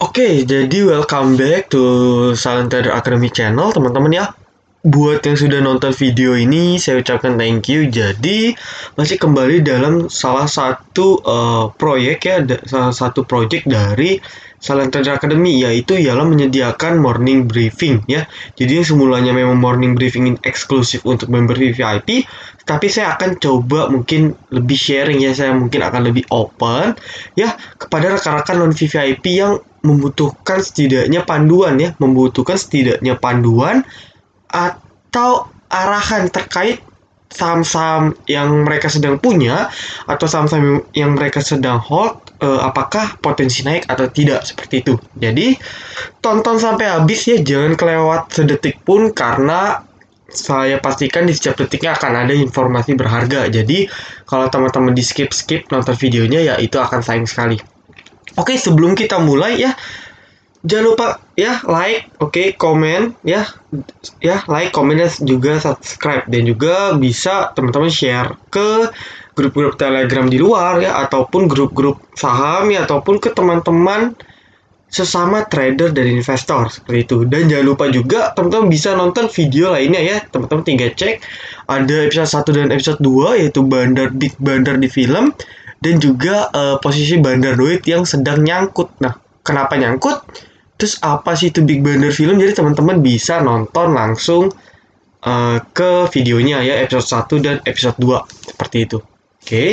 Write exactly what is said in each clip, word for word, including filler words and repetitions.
Oke, jadi welcome back to Silent Trader Academy channel, teman-teman ya. Buat yang sudah nonton video ini, saya ucapkan thank you. Jadi, masih kembali dalam salah satu uh, proyek ya, salah satu project dari Silent Trader Academy, yaitu ialah menyediakan morning briefing ya. Jadi, yang semulanya memang morning briefing eksklusif untuk member V V I P, tapi saya akan coba mungkin lebih sharing ya, saya mungkin akan lebih open ya kepada rekan-rekan non V V I P yang membutuhkan setidaknya panduan ya, membutuhkan setidaknya panduan atau arahan terkait saham-saham yang mereka sedang punya atau saham-saham yang mereka sedang hold, eh, apakah potensi naik atau tidak, seperti itu. Jadi tonton sampai habis ya, jangan kelewat sedetik pun, karena saya pastikan di setiap detiknya akan ada informasi berharga. Jadi kalau teman-teman di skip-skip nonton videonya, ya itu akan sayang sekali. Oke, sebelum kita mulai ya, jangan lupa ya like, oke, okay, komen ya, ya like, komen dan juga subscribe, dan juga bisa teman-teman share ke grup-grup Telegram di luar ya, ataupun grup-grup saham ya, ataupun ke teman-teman sesama trader dan investor seperti itu. Dan jangan lupa juga teman-teman bisa nonton video lainnya ya, teman-teman tinggal cek ada episode satu dan episode dua, yaitu bandar big bandar di film dan juga uh, posisi bandar duit yang sedang nyangkut. Nah, kenapa nyangkut? Terus apa sih itu big bandar film? Jadi teman-teman bisa nonton langsung uh, ke videonya ya, episode satu dan episode dua seperti itu. Oke. Okay.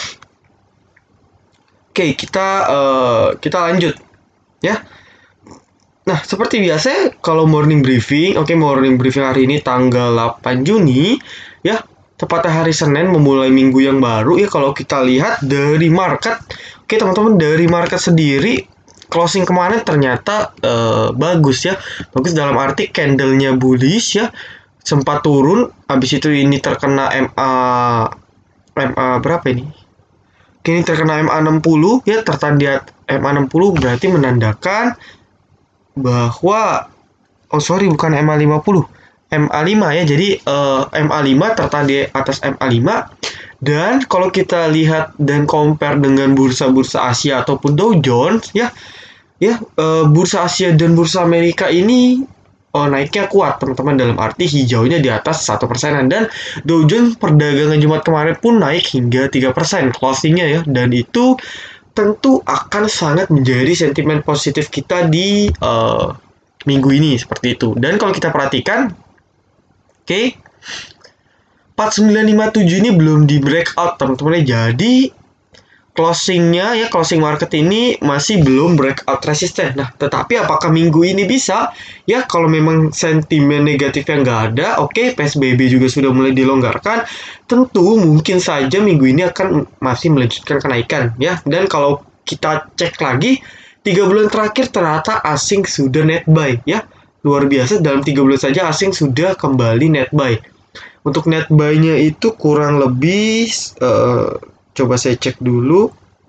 Oke, okay, kita uh, kita lanjut ya. Nah, seperti biasa kalau morning briefing, oke, okay, morning briefing hari ini tanggal delapan Juni ya, tepatnya hari Senin memulai minggu yang baru ya. Kalau kita lihat dari market, oke okay, teman-teman, dari market sendiri closing kemarin ternyata uh, bagus ya, bagus dalam arti candlenya bullish ya, sempat turun, habis itu ini terkena M A M A berapa ini? Kini terkena M A enam puluh ya, tertanda M A enam puluh berarti menandakan bahwa oh sorry bukan M A lima puluh, M A lima ya. Jadi uh, M A lima tertanda di atas M A lima. Dan kalau kita lihat dan compare dengan bursa-bursa Asia ataupun Dow Jones ya, ya uh, bursa Asia dan bursa Amerika ini oh, naiknya kuat teman-teman, dalam arti hijaunya di atas satu persenan. Dan Dow Jones perdagangan Jumat kemarin pun naik hingga tiga persen closingnya ya, dan itu tentu akan sangat menjadi sentimen positif kita di uh, minggu ini seperti itu. Dan kalau kita perhatikan, oke, okay, empat sembilan lima tujuh ini belum di breakout teman-teman. Jadi closingnya ya, closing market ini masih belum breakout resisten. Nah, tetapi apakah minggu ini bisa? Ya, kalau memang sentimen negatifnya nggak ada, oke, okay, P S B B juga sudah mulai dilonggarkan, tentu mungkin saja minggu ini akan masih melanjutkan kenaikan ya. Dan kalau kita cek lagi, tiga bulan terakhir ternyata asing sudah net buy ya. Luar biasa, dalam tiga bulan saja asing sudah kembali net buy. Untuk net buy-nya itu kurang lebih, uh, coba saya cek dulu.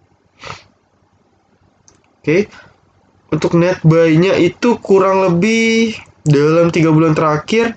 Oke, okay. Untuk net buy-nya itu kurang lebih dalam tiga bulan terakhir.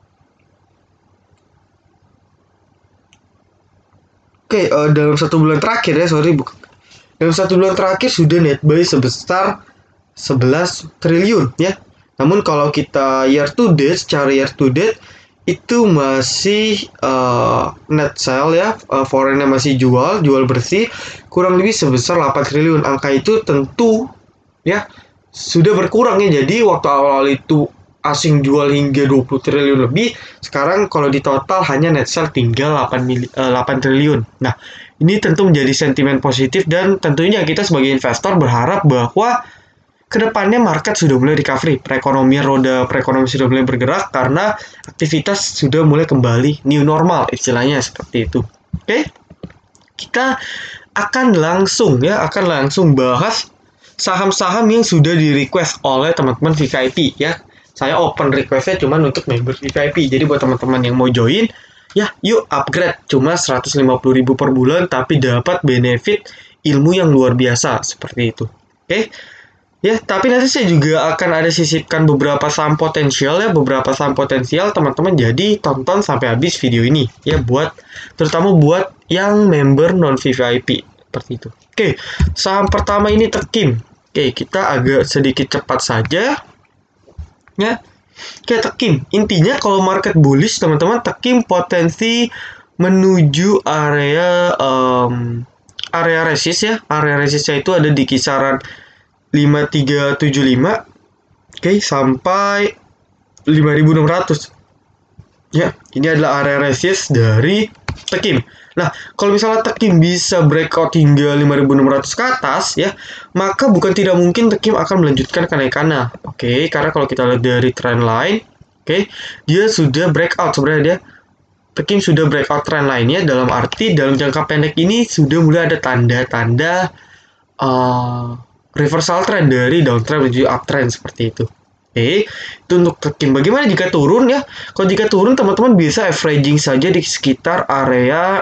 Oke, okay, uh, dalam satu bulan terakhir ya, sorry, bukan. Dalam satu bulan terakhir sudah net buy sebesar sebelas triliun ya. Namun kalau kita year to date, secara year to date itu masih uh, net sell ya, uh, foreignnya masih jual, jual bersih kurang lebih sebesar delapan triliun. Angka itu tentu ya sudah berkurang ya. Jadi waktu awal itu asing jual hingga dua puluh triliun lebih, sekarang kalau di total hanya net sell tinggal delapan triliun. Nah, ini tentu menjadi sentimen positif, dan tentunya kita sebagai investor berharap bahwa kedepannya market sudah mulai recovery, perekonomian, roda perekonomian sudah mulai bergerak karena aktivitas sudah mulai kembali new normal istilahnya seperti itu. Oke, kita akan langsung ya, akan langsung bahas saham-saham yang sudah di request oleh teman-teman V V I P ya. Saya open requestnya cuma untuk member V V I P. Jadi buat teman-teman yang mau join ya, yuk upgrade, cuma seratus lima puluh ribu per bulan tapi dapat benefit ilmu yang luar biasa seperti itu. Oke. Ya, tapi nanti saya juga akan ada sisipkan beberapa saham potensial ya, beberapa saham potensial teman-teman. Jadi tonton sampai habis video ini ya, buat terutama buat yang member non V V I P seperti itu. Oke, saham pertama ini Tekim. Oke, kita agak sedikit cepat saja. Ya. Oke, tekim. Intinya kalau market bullish, teman-teman, tekim potensi menuju area um, area resist ya. Area resistnya itu ada di kisaran lima tiga tujuh lima. Oke, sampai lima ribu enam ratus. Ya, ini adalah area resist dari tekim. Nah, kalau misalnya tekim bisa breakout hingga lima ribu enam ratus ke atas ya, maka bukan tidak mungkin tekim akan melanjutkan kenaikannya. Oke, karena kalau kita lihat dari trend line, oke, dia sudah breakout sebenarnya dia. Tekim sudah breakout trend line-nya, dalam arti dalam jangka pendek ini sudah mulai ada tanda-tanda uh, reversal trend dari downtrend menuju uptrend seperti itu. Oke, itu untuk tekim. Bagaimana jika turun ya? Kalau jika turun, teman-teman bisa averaging saja di sekitar area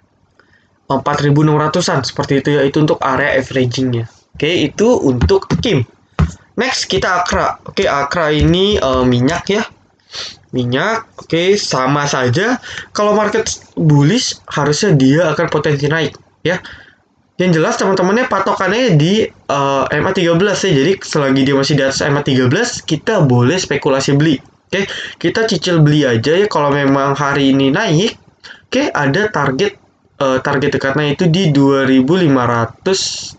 empat ribu enam ratusan seperti itu ya. Itu untuk area averagingnya. Oke, itu untuk tekim. Next kita Akra. Oke, Akra ini uh, minyak ya. Minyak. Oke, sama saja. Kalau market bullish harusnya dia akan potensi naik ya. Yang jelas teman-temannya patokannya di uh, M A tiga belas ya. Jadi selagi dia masih di atas M A tiga belas, kita boleh spekulasi beli. Oke, kita cicil beli aja ya kalau memang hari ini naik. Oke, ada target uh, target dekatnya itu di dua ribu lima ratus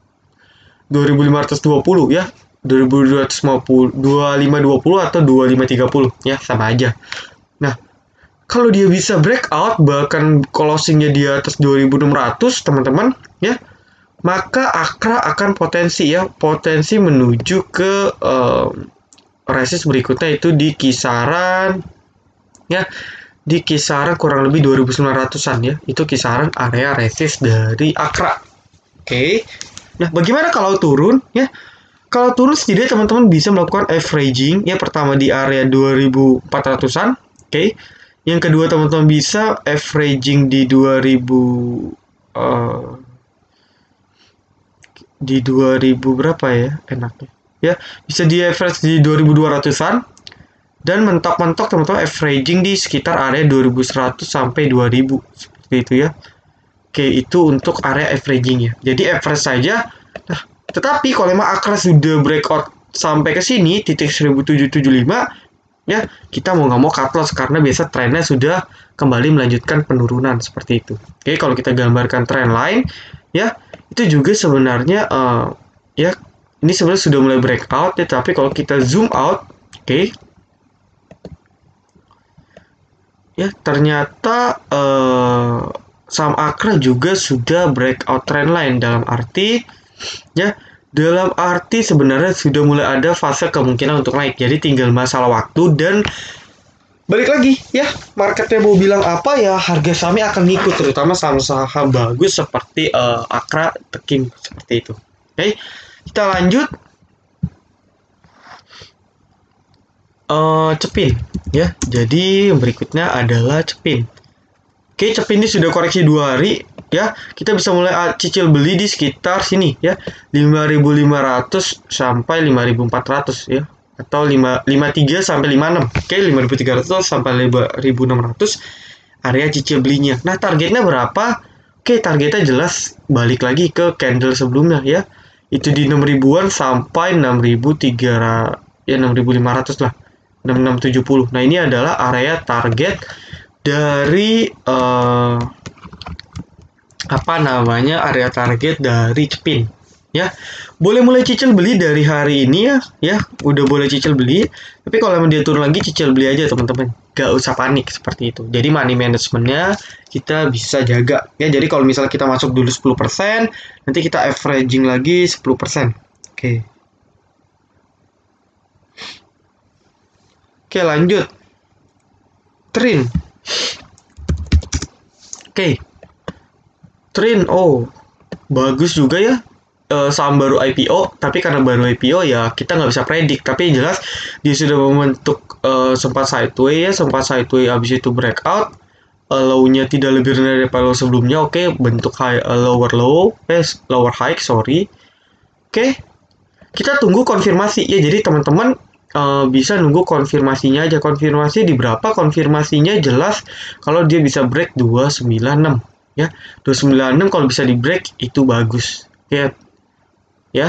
dua ribu lima ratus dua puluh ya. dua ribu dua ratus lima puluh, dua ribu lima ratus dua puluh atau dua ribu lima ratus tiga puluh ya, sama aja. Nah, kalau dia bisa breakout bahkan closingnya di atas dua ribu enam ratus, teman-teman ya, maka Akra akan potensi ya, potensi menuju ke uh, resist berikutnya itu di kisaran ya, di kisaran kurang lebih dua ribu sembilan ratusan ya. Itu kisaran area resist dari Akra. Oke. Nah, bagaimana kalau turun ya? Kalau turun setidaknya teman-teman bisa melakukan averaging ya, pertama di area dua ribu empat ratusan. Oke. Yang kedua teman-teman bisa averaging di dua ribu uh, di dua ribu berapa ya enaknya ya, bisa di average di dua ribu dua ratusan dan mentok-mentok teman-teman averaging di sekitar area dua ribu seratus sampai dua ribu seperti itu ya. Oke, itu untuk area averaging ya, jadi average saja. Nah, tetapi kalau memang Akra sudah breakout sampai ke sini titik seribu tujuh ratus tujuh puluh lima ya, kita mau nggak mau cut loss karena biasa trennya sudah kembali melanjutkan penurunan seperti itu. Oke, kalau kita gambarkan trend line ya, itu juga sebenarnya uh, ya, ini sebenarnya sudah mulai breakout ya, tapi kalau kita zoom out, oke, okay, ya ternyata uh, saham Akra juga sudah breakout trend line, dalam arti ya, dalam arti sebenarnya sudah mulai ada fase kemungkinan untuk naik, jadi tinggal masalah waktu. Dan balik lagi ya, marketnya mau bilang apa ya, harga sahamnya akan ngikut, terutama saham-saham bagus seperti uh, Akra, Tekim seperti itu. Oke, okay, kita lanjut. Uh, Cepin ya, jadi berikutnya adalah Cepin. Oke, okay, Cepin ini sudah koreksi dua hari ya, kita bisa mulai cicil beli di sekitar sini ya, lima ribu lima ratus sampai lima ribu empat ratus ya, atau lima puluh tiga sampai lima puluh enam. Oke, lima ribu tiga ratus sampai lima ribu enam ratus area cicil belinya. Nah, targetnya berapa? Oke, targetnya jelas balik lagi ke candle sebelumnya ya. Itu di enam ribuan sampai enam ribu tiga ratus ya, enam ribu lima ratus lah. enam ribu enam ratus tujuh puluh. Nah, ini adalah area target dari uh, apa namanya? area target dari Cepin. Ya, boleh mulai cicil beli dari hari ini ya, ya udah boleh cicil beli. Tapi kalau memang dia turun lagi, cicil beli aja teman-teman, gak usah panik seperti itu. Jadi money managementnya kita bisa jaga ya. Jadi kalau misalnya kita masuk dulu sepuluh persen, nanti kita averaging lagi sepuluh persen. Oke. Oke, lanjut. Trin. Oke. Trin, oh bagus juga ya. Uh, saham baru I P O, tapi karena baru I P O ya kita nggak bisa predik. Tapi yang jelas dia sudah membentuk uh, sempat sideways ya, sempat sideways habis itu breakout. Uh, low-nya tidak lebih rendah daripada low sebelumnya. Oke, okay, bentuk high, uh, lower low, eh lower high, sorry. Oke, okay. Kita tunggu konfirmasi ya. Jadi teman-teman uh, bisa nunggu konfirmasinya aja. Konfirmasi di berapa? Konfirmasinya jelas kalau dia bisa break dua sembilan enam ya. dua sembilan enam kalau bisa di break itu bagus. Ya. Ya,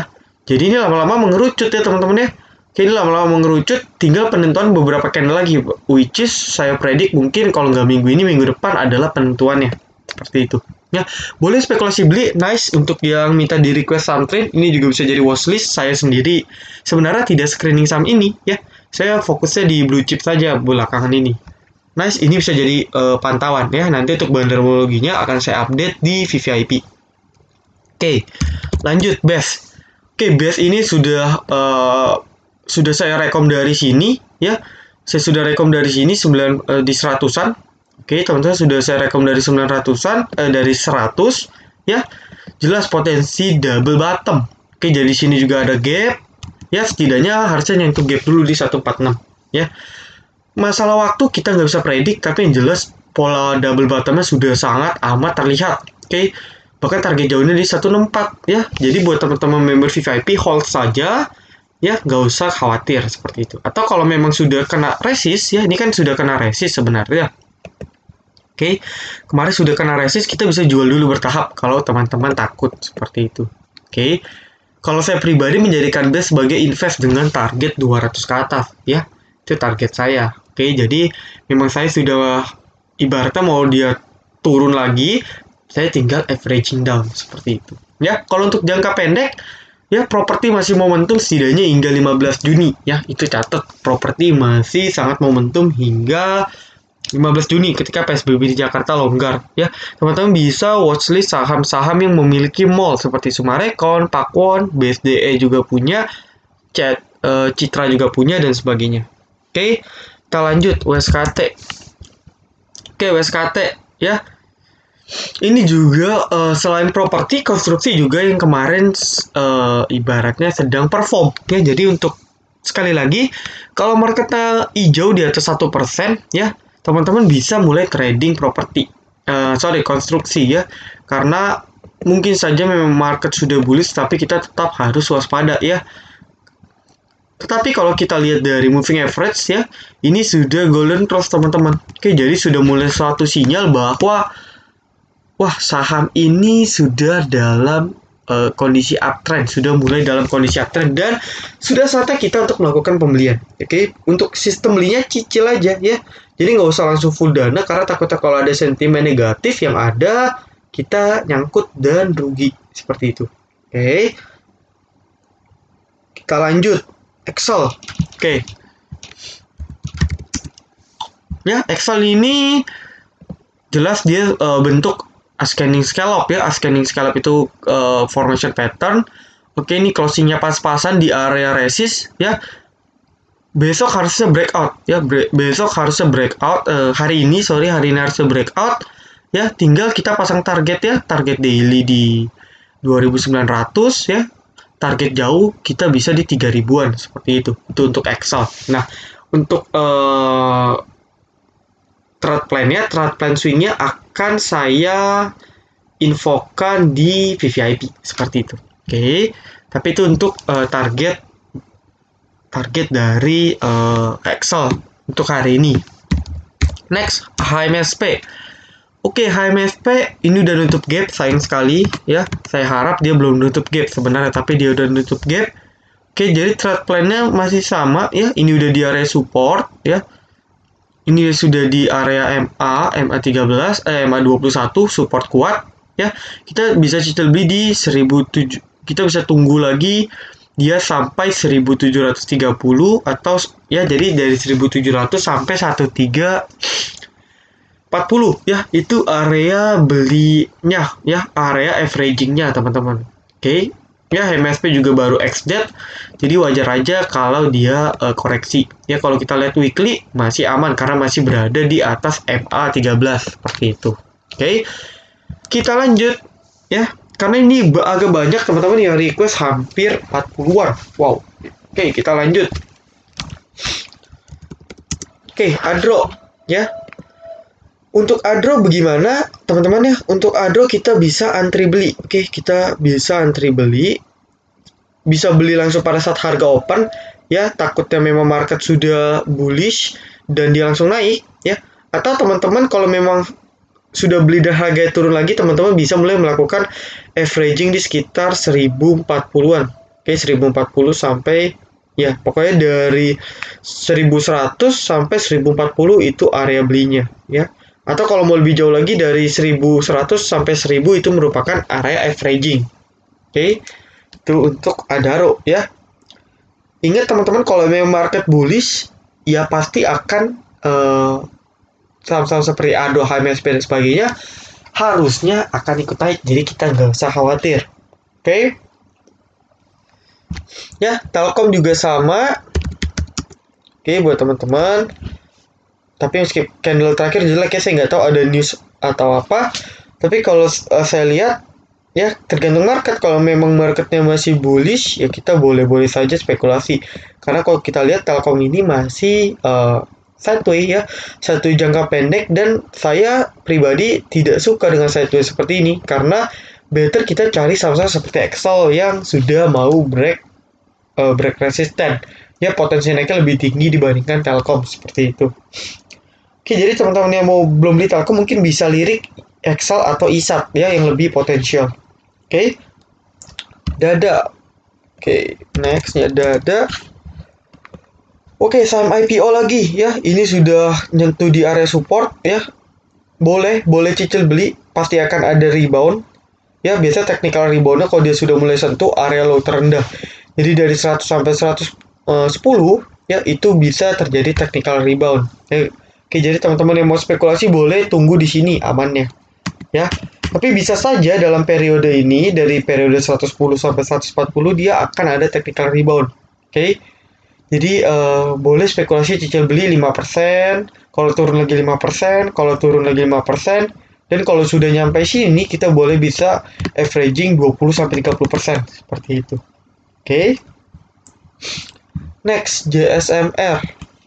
Jadi ini lama-lama mengerucut ya teman-teman ya. Oke, ini lama-lama mengerucut, tinggal penentuan beberapa candle lagi, which is saya predik mungkin kalau nggak minggu ini, minggu depan adalah penentuannya. Seperti itu. Ya, boleh spekulasi beli, nice. Untuk yang minta di request saham trade, ini juga bisa jadi watchlist. Saya sendiri sebenarnya tidak screening saham ini ya. Saya fokusnya di blue chip saja belakangan ini. Nice, ini bisa jadi uh, pantauan ya. Nanti untuk banderologinya akan saya update di V V I P. Oke, lanjut B E S. Oke, B E S ini sudah uh, sudah saya rekom dari sini ya. Saya sudah rekom dari sini sembilan uh, di seratusan. Oke, teman-teman, sudah saya rekom dari sembilan ratusan uh, dari seratus ya. Jelas potensi double bottom. Oke, jadi sini juga ada gap. Ya, setidaknya harusnya nyentuh gap dulu di seratus empat puluh enam ya. Masalah waktu kita nggak bisa predik, tapi yang jelas pola double bottomnya sudah sangat amat terlihat. Oke, bahkan target jauhnya di seratus enam puluh empat ya. Jadi buat teman-teman member V V I P, hold saja ya, nggak usah khawatir seperti itu. Atau kalau memang sudah kena resist ya, ini kan sudah kena resist sebenarnya. Oke, kemarin sudah kena resist, kita bisa jual dulu bertahap kalau teman-teman takut seperti itu. Oke, kalau saya pribadi menjadikan B E S sebagai invest dengan target dua ratus ke atas ya. Itu target saya. Oke, jadi memang saya sudah ibaratnya mau dia turun lagi, saya tinggal averaging down seperti itu. Ya, kalau untuk jangka pendek, ya properti masih momentum setidaknya hingga lima belas Juni ya. Itu catat, properti masih sangat momentum hingga lima belas Juni ketika P S B B di Jakarta longgar ya. Teman-teman bisa watchlist saham-saham yang memiliki mall seperti Summarecon, Pakuwon, B S D E juga punya, Cet, uh, Citra juga punya dan sebagainya. Oke, kita lanjut W S K T. Oke, W S K T ya. Ini juga uh, selain properti, konstruksi juga yang kemarin uh, ibaratnya sedang perform ya. Jadi untuk sekali lagi, kalau marketnya hijau di atas satu persen ya, teman-teman bisa mulai trading properti. Uh, sorry, konstruksi ya. Karena mungkin saja memang market sudah bullish, tapi kita tetap harus waspada ya. Tetapi kalau kita lihat dari moving average ya, ini sudah golden cross teman-teman. Oke, jadi sudah mulai suatu sinyal bahwa wah, saham ini sudah dalam uh, kondisi uptrend, sudah mulai dalam kondisi uptrend dan sudah saatnya kita untuk melakukan pembelian. Oke, untuk sistem belinya cicil aja ya. Jadi nggak usah langsung full dana karena takutnya kalau ada sentimen negatif yang ada kita nyangkut dan rugi seperti itu. Oke, kita lanjut. Excel. Oke. Ya, Excel ini jelas dia uh, bentuk ascending scallop ya. Ascending scallop itu uh, formation pattern. Oke, ini closingnya pas-pasan di area resist ya. Besok harusnya breakout ya. Bre besok harusnya breakout. Uh, hari ini, sorry, hari ini harusnya breakout ya. Tinggal kita pasang target ya. Target daily di dua ribu sembilan ratus ya. Target jauh kita bisa di tiga ribuan seperti itu. Itu untuk Excel. Nah, untuk uh, trade plan-nya, trade plan swing-nya akan saya infokan di V V I P seperti itu. Oke. Okay. Tapi itu untuk uh, target target dari uh, Excel untuk hari ini. Next, H M S P. Oke, H M S P ini udah nutup gap, sayang sekali ya. Saya harap dia belum nutup gap sebenarnya, tapi dia udah nutup gap. Oke, jadi trade plan-nya masih sama ya. Ini udah di area support ya. Ini sudah di area M A, M A tiga belas, eh, M A dua puluh satu support kuat ya. Kita bisa cicil beli di seribu tujuh ratus. Kita bisa tunggu lagi dia sampai seribu tujuh ratus tiga puluh atau ya, jadi dari seribu tujuh ratus sampai seribu tiga ratus empat puluh ya, itu area belinya ya, area averagingnya teman-teman. Oke okay. Ya, H M S P juga baru X D, jadi wajar aja kalau dia uh, koreksi ya. Kalau kita lihat weekly masih aman karena masih berada di atas M A tiga belas seperti itu. Oke okay. Kita lanjut ya, karena ini agak banyak teman-teman yang request, hampir empat puluhan. Wow. Oke okay, kita lanjut. Oke okay, Adro ya. Untuk Adro bagaimana teman-teman ya? Untuk Adro kita bisa antri beli. Oke, kita bisa antri beli. Bisa beli langsung pada saat harga open ya. Takutnya memang market sudah bullish dan dia langsung naik ya. Atau teman-teman kalau memang sudah beli dan harga turun lagi, teman-teman bisa mulai melakukan averaging di sekitar seribu empat puluhan Oke, seribu empat puluh sampai ya pokoknya dari seribu seratus sampai seribu empat puluh itu area belinya ya. Atau kalau mau lebih jauh lagi dari seribu seratus sampai seribu itu merupakan area averaging. Oke. Itu untuk Adaro ya. Ingat teman-teman, kalau memang market bullish ya pasti akan eh, saham-saham seperti Ado, H M S P dan sebagainya harusnya akan ikut naik. Jadi kita nggak usah khawatir. Oke. Okay? Ya, Telkom juga sama. Oke, okay, buat teman-teman. Tapi meski candle terakhir jelek ya, saya nggak tahu ada news atau apa. Tapi kalau uh, saya lihat, ya tergantung market. Kalau memang marketnya masih bullish, ya kita boleh-boleh saja spekulasi. Karena kalau kita lihat Telkom ini masih uh, sideways ya, satu jangka pendek, dan saya pribadi tidak suka dengan sideways seperti ini karena better kita cari saham-saham seperti Excel yang sudah mau break uh, break resisten ya, potensi naiknya lebih tinggi dibandingkan Telkom seperti itu. Oke, jadi teman-teman yang mau belum beli Telkom mungkin bisa lirik Excel atau I S A T ya yang lebih potensial. Oke, Dada. Oke, nextnya Dada. Oke, saham I P O lagi ya. Ini sudah nyentuh di area support ya. Boleh, boleh cicil beli. Pasti akan ada rebound. Ya, biasa technical reboundnya kalau dia sudah mulai sentuh area low terendah. Jadi dari seratus sampai seratus sepuluh ya itu bisa terjadi technical rebound. Ya, oke, jadi teman-teman yang mau spekulasi boleh tunggu di sini amannya. Ya. Tapi bisa saja dalam periode ini dari periode seratus sepuluh sampai seratus empat puluh dia akan ada technical rebound. Oke. Jadi uh, boleh spekulasi cicil beli lima persen, kalau turun lagi lima persen, kalau turun lagi lima persen, dan kalau sudah nyampe sini kita boleh bisa averaging dua puluh sampai tiga puluh persen seperti itu. Oke. Okay. Next, J S M R.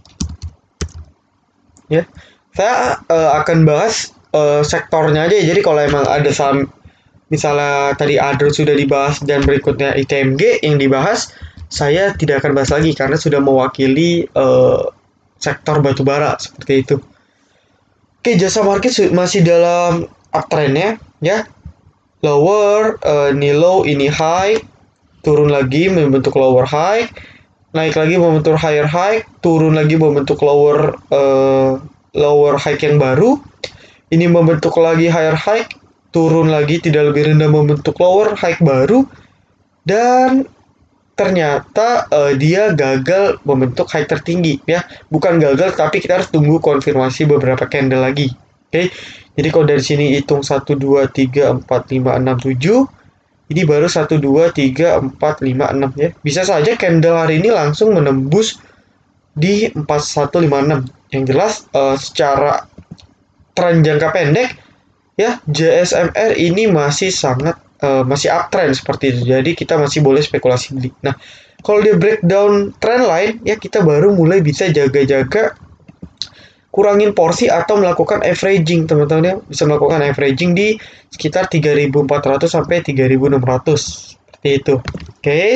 Ya. Saya uh, akan bahas uh, sektornya aja. Jadi kalau emang ada saham misalnya tadi Adro sudah dibahas dan berikutnya I T M G yang dibahas, saya tidak akan bahas lagi karena sudah mewakili uh, sektor batubara seperti itu. Oke, jasa market masih dalam uptrendnya ya. Lower, uh, ini low, ini high, turun lagi membentuk lower high, naik lagi membentuk higher high, turun lagi membentuk lower uh, lower high yang baru. Ini membentuk lagi higher high, turun lagi tidak lebih rendah membentuk lower high baru, dan ternyata uh, dia gagal membentuk high tertinggi ya. Bukan gagal, tapi kita harus tunggu konfirmasi beberapa candle lagi. Oke. Okay? Jadi kalau dari sini hitung satu dua tiga empat lima enam tujuh, ini baru satu dua tiga empat lima enam ya. Bisa saja candle hari ini langsung menembus di empat satu lima enam. Yang jelas uh, secara tren jangka pendek ya, J S M R ini masih sangat Uh, masih uptrend seperti itu, jadi kita masih boleh spekulasi beli. Nah, kalau dia breakdown trend line ya, kita baru mulai bisa jaga-jaga kurangin porsi atau melakukan averaging, teman-teman ya, bisa melakukan averaging di sekitar tiga ribu empat ratus sampai tiga ribu enam ratus seperti itu. Oke, okay.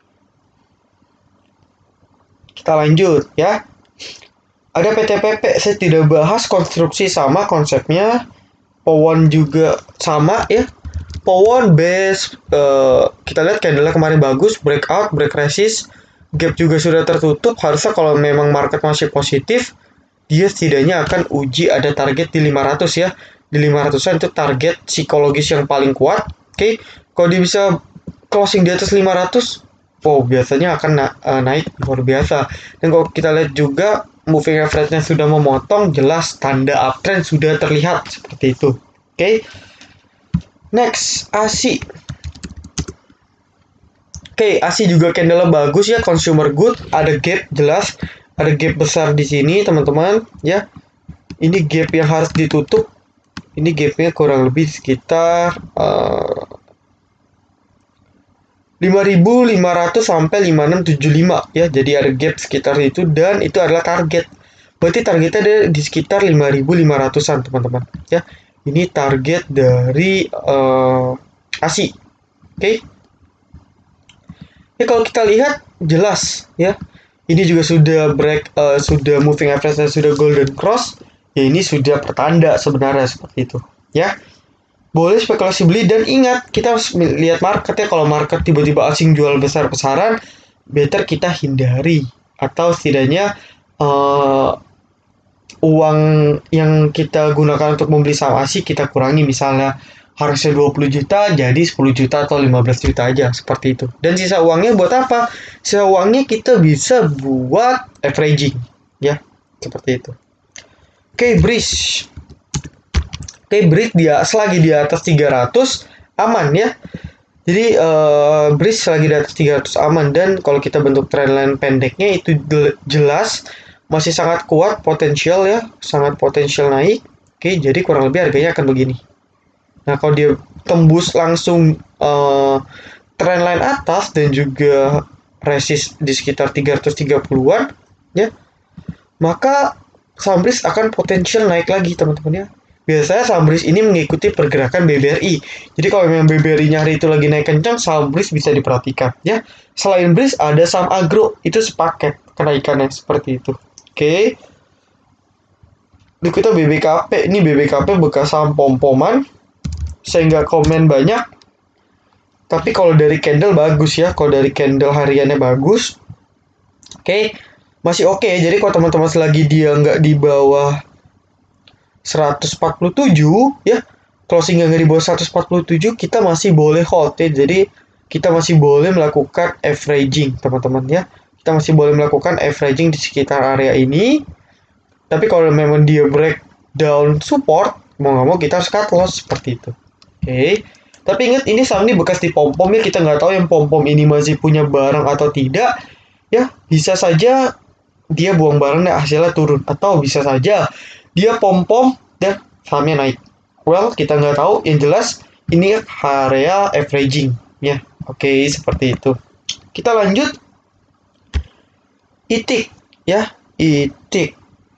Kita lanjut ya. Ada P T P P, saya tidak bahas, konstruksi sama konsepnya, Powon juga sama ya. Powon base, uh, kita lihat candle kemarin bagus, breakout, break resist, gap juga sudah tertutup. Harusnya kalau memang market masih positif, dia setidaknya akan uji ada target di lima ratus ya. Di lima ratusan itu target psikologis yang paling kuat. Oke, okay. Kalau dia bisa closing di atas lima ratus, oh biasanya akan na uh, naik luar biasa. Dan kalau kita lihat juga moving average-nya sudah memotong, jelas tanda uptrend sudah terlihat seperti itu. Oke. Okay. Next, A S I. Oke, okay, A S I juga candle bagus ya, consumer good, ada gap jelas, ada gap besar di sini teman-teman ya. Ini gap yang harus ditutup. Ini gapnya kurang lebih sekitar uh, lima ribu lima ratus sampai lima enam tujuh lima ya. Jadi ada gap sekitar itu dan itu adalah target. Berarti targetnya ada di sekitar lima ribu lima ratusan teman-teman ya. Ini target dari uh, A S I. Oke. Okay. Ya kalau kita lihat jelas ya. Ini juga sudah break, uh, sudah moving average dan sudah golden cross. Ya ini sudah pertanda sebenarnya seperti itu ya. boleh spekulasi beli, dan ingat kita harus lihat marketnya. Kalau market tiba-tiba asing jual besar-besaran, better kita hindari, atau setidaknya uh, uang yang kita gunakan untuk membeli saham asing kita kurangi. Misalnya harusnya dua puluh juta jadi sepuluh juta atau lima belas juta aja, seperti itu. Dan sisa uangnya buat apa? Sisa uangnya kita bisa buat averaging, ya, seperti itu. Oke, okay, Breeze. Oke, okay, Breeze dia selagi di atas tiga ratus aman ya. Jadi uh, Breeze selagi di atas tiga ratus aman, dan kalau kita bentuk trendline pendeknya itu jelas masih sangat kuat potensial ya, sangat potensial naik. Oke, okay, jadi kurang lebih harganya akan begini. Nah, kalau dia tembus langsung uh, trendline atas dan juga resist di sekitar tiga ratus tiga puluhan ya, maka saham Breeze akan potensial naik lagi, teman-teman ya. Biasanya saham Breeze ini mengikuti pergerakan B B R I. Jadi kalau memang B B R I-nya hari itu lagi naik kencang, saham Breeze bisa diperhatikan ya. Selain Breeze ada saham agro, itu sepaket kenaikannya seperti itu. Oke. Okay. Di kita B B K P, ini B B K P bekas saham pom-poman. Saya nggak komen banyak, tapi kalau dari candle bagus ya, kalau dari candle hariannya bagus. Oke, okay. Masih oke okay. Jadi kalau teman-teman selagi dia nggak di bawah seratus empat puluh tujuh ya, closing nggak di bawah seratus empat puluh tujuh, kita masih boleh hold ya. Jadi kita masih boleh melakukan averaging, teman-teman ya. Kita masih boleh melakukan averaging di sekitar area ini. Tapi kalau memang dia breakdown support, mau nggak mau kita harus cut loss seperti itu. Oke, okay. Tapi ingat ini saham ini bekas di pom-pom ya, kita nggak tahu yang pom-pom ini masih punya barang atau tidak ya. Bisa saja dia buang barangnya hasilnya turun, atau bisa saja dia pom-pom dan sahamnya naik. Well, kita nggak tahu, yang jelas ini area averaging ya. Oke, okay, seperti itu. Kita lanjut I T I C ya, I T I C.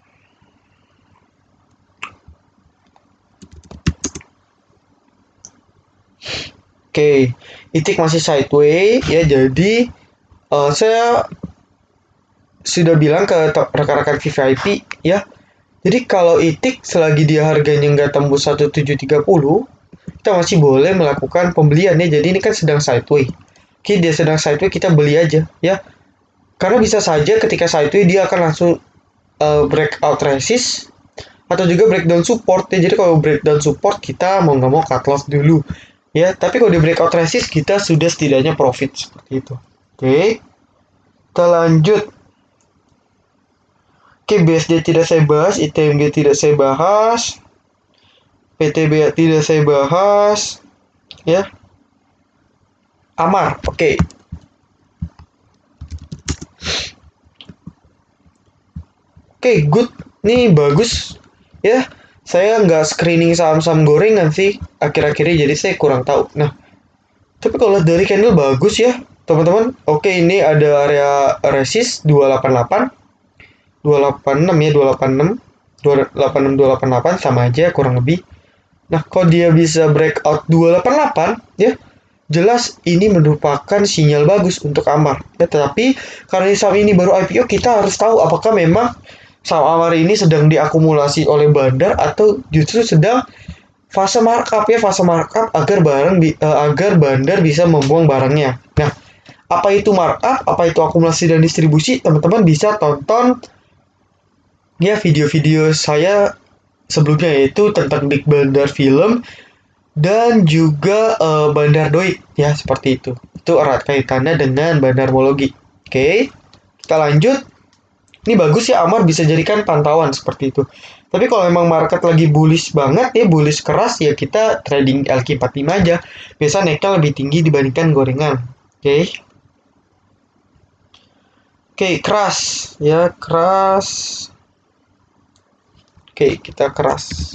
Oke, okay. I T I C masih sideways ya, jadi uh, saya sudah bilang ke rekan-rekan V V I P ya. Jadi kalau I T I C selagi dia harganya nggak tembus seratus tujuh ratus tiga puluh, kita masih boleh melakukan pembelian ya. Jadi ini kan sedang sideways. Oke, okay, dia sedang sideways, kita beli aja ya. Karena bisa saja ketika sideways dia akan langsung uh, breakout resist atau juga breakdown support ya. Jadi kalau breakdown support kita mau nggak mau cut loss dulu. Ya, tapi kalau di breakout resist kita sudah setidaknya profit seperti itu. Oke. Kita lanjut. Oke, B S D tidak saya bahas, I T M G tidak saya bahas. P T B tidak saya bahas. Ya. Amar, oke. Oke, good. Ini bagus. Ya. Saya nggak screening saham-saham gorengan sih akhir-akhir ini, jadi saya kurang tahu. Nah, tapi kalau dari candle bagus ya, teman-teman. Oke, ini ada area resist dua delapan delapan, dua delapan enam ya, dua delapan enam, dua delapan enam, dua delapan delapan sama aja kurang lebih. Nah, kalau dia bisa breakout dua delapan delapan ya, jelas ini merupakan sinyal bagus untuk Amar. Ya, tetapi karena saham ini baru I P O, kita harus tahu apakah memang saham Amar ini sedang diakumulasi oleh bandar atau justru sedang fase markup ya, fase markup agar barang uh, agar bandar bisa membuang barangnya. Nah, apa itu markup, apa itu akumulasi dan distribusi, teman-teman bisa tonton ya video-video saya sebelumnya, yaitu tentang Big Bandar Film dan juga uh, Bandar Doik ya, seperti itu. Itu erat kaitannya dengan bandarmologi. Oke, kita lanjut. Ini bagus ya, Amar bisa jadikan pantauan seperti itu. Tapi kalau memang market lagi bullish banget ya, bullish keras ya, kita trading L Q empat puluh lima aja. Biasa naiknya lebih tinggi dibandingkan gorengan. Oke. Okay. Oke, okay, keras ya, keras. Oke, okay, kita keras.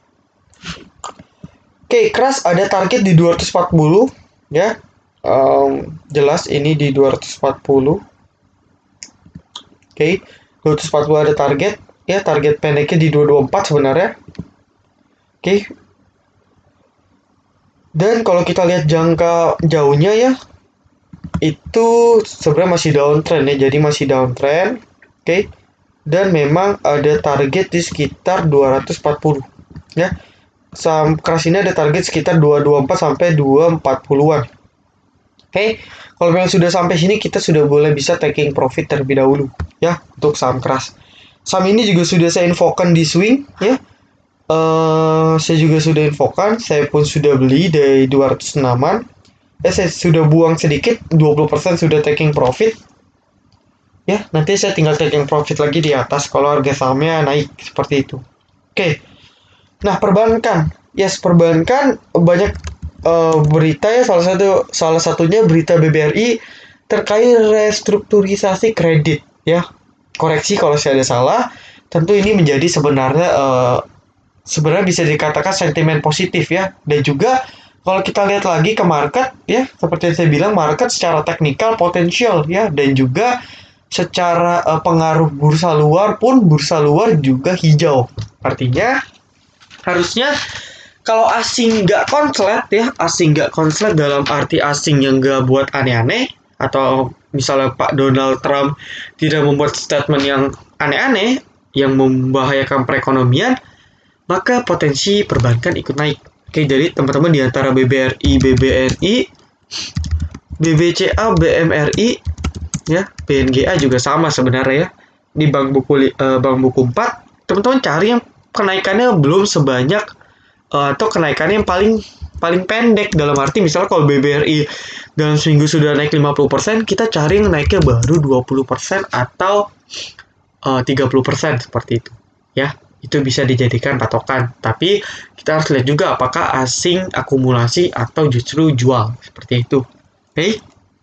Oke, okay, keras ada target di dua ratus empat puluh ya. Um, jelas ini di dua ratus empat puluh. Oke, okay. dua ratus empat puluh ada target ya, target pendeknya di dua ratus dua puluh empat sebenarnya. Oke. Okay. Dan kalau kita lihat jangka jauhnya ya, itu sebenarnya masih downtrend ya, jadi masih downtrend. Oke. Okay. Dan memang ada target di sekitar dua ratus empat puluh ya. saham keras ini ada target sekitar dua ratus dua puluh empat sampai dua ratus empat puluhan. Oke, kalau memang sudah sampai sini kita sudah boleh bisa taking profit terlebih dahulu ya untuk saham keras. Saham ini juga sudah saya infokan di swing ya. Uh, saya juga sudah infokan, saya pun sudah beli dari dua ratus enaman. Eh, saya sudah buang sedikit, dua puluh persen sudah taking profit. Ya, nanti saya tinggal taking profit lagi di atas kalau harga sahamnya naik seperti itu. Oke. Nah, perbankan. Yes, perbankan banyak uh, berita ya, salah satu salah satunya berita B B R I terkait restrukturisasi kredit ya. Koreksi kalau saya ada salah. Tentu ini menjadi sebenarnya uh, sebenarnya bisa dikatakan sentimen positif ya. Dan juga kalau kita lihat lagi ke market ya, seperti yang saya bilang, market secara teknikal potensial ya, dan juga secara uh, pengaruh bursa luar pun bursa luar juga hijau. Artinya harusnya kalau asing nggak konslet ya, asing nggak konslet dalam arti asing yang nggak buat aneh-aneh, atau misalnya Pak Donald Trump tidak membuat statement yang aneh-aneh yang membahayakan perekonomian, maka potensi perbankan ikut naik. Oke, jadi teman-teman di antara B B R I, B B N I, B B C A, B M R I, ya, B N G A juga sama sebenarnya ya. Di bank buku uh, bank buku empat, teman-teman cari yang kenaikannya belum sebanyak uh, atau kenaikannya yang paling paling pendek, dalam arti misalnya kalau B B R I dalam seminggu sudah naik lima puluh persen, kita cari yang naiknya baru dua puluh persen atau uh, tiga puluh persen seperti itu. Ya, itu bisa dijadikan patokan. Tapi kita harus lihat juga apakah asing akumulasi atau justru jual seperti itu. Oke. Okay?